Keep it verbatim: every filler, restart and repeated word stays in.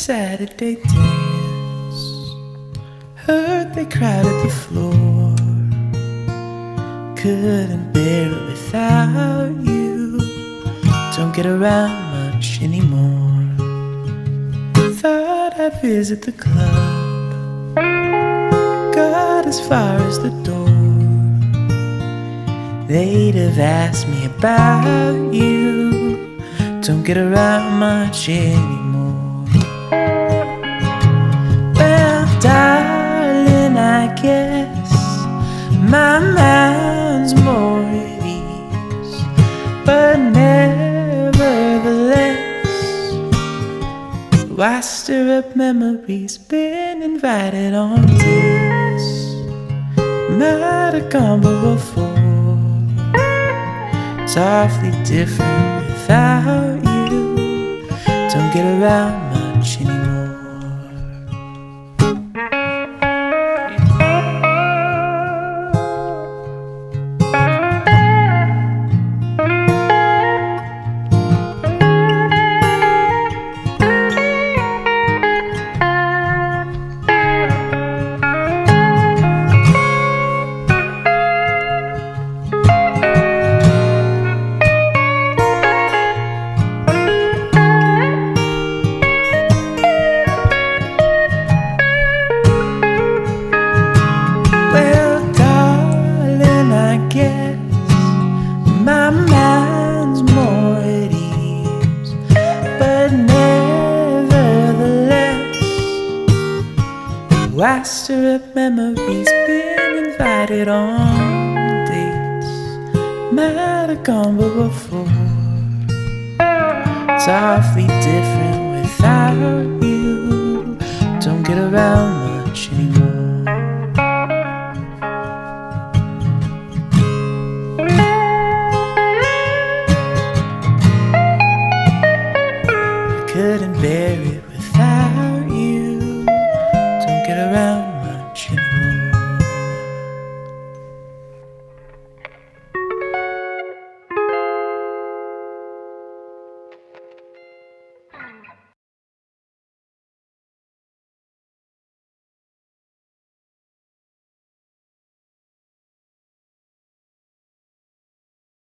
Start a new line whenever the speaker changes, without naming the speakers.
Saturday dance. Heard they crowded the floor. Couldn't bear it without you. Don't get around much anymore. Thought I'd visit the club. Got as far as the door. They'd have asked me about you. Don't get around much anymore. Well, darling, I guess my mind's more at ease, but nevertheless, why stir up memories? Been invited on dates, might have gone before. It's awfully different without you. Don't get around much anymore. My mind's more at ease, but nevertheless, why stir up memories? Been invited on dates, might have gone before. It's awfully different without you. Don't get around much anymore. Couldn't bear it without